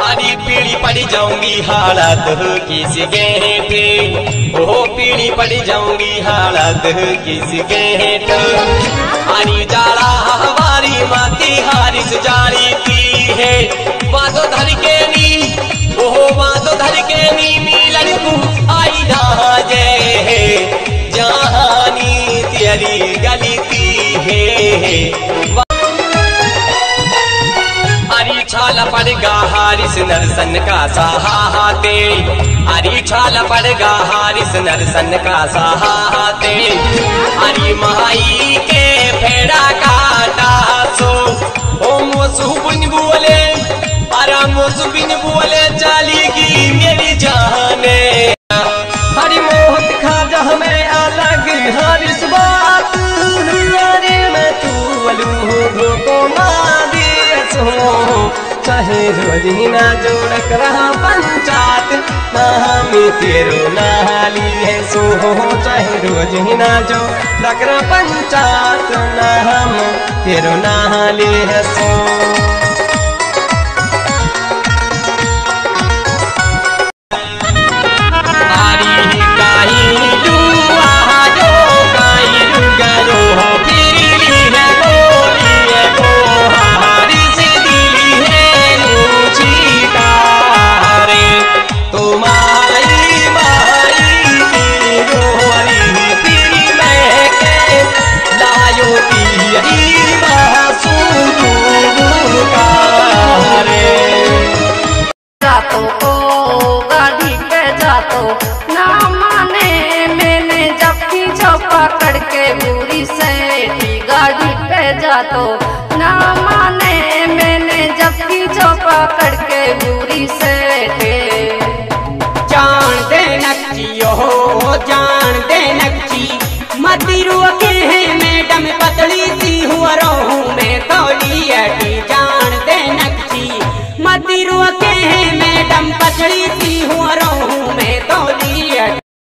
अरे पीढ़ी पड़ जाऊंगी हालत किस गेट, ओ पीढ़ी पड़ जाऊंगी हालत किस गेट। अरे जाड़ा हमारी माती हारिस जारी की है, बातों धर के नी ओहो बातों धर के नी मिलन को आई राजे जहानी तेरी गलती है। अरे छाला पड़गा हारिस नरसन का सहाते, अरे छाला पड़गा हारिस नरसन का सहाते। अरे माई के फेड़ा काटा सो ओ मोसुबिन बोले, अरे मोसुबिन बोले चलेगी मेरी जाने। हरी मोहत खाजा में अलग हारिस बात, अरे मैं तू बलू को मादी चाहे रोजीना जोड़ कर पंचायत ना हम तेरो नाली है सो, चाहे रोजीना जोड़ कर पंचायत ना हम तेरो नाली है सो। तो ना माने मैंने जब की चौपा करके बुरी से जान दे नक्चियो जान दे नक्ची मदिरू के है मैडम पतली सी हुआ रहूं मैं तौली जान दे नक्ची मदिरू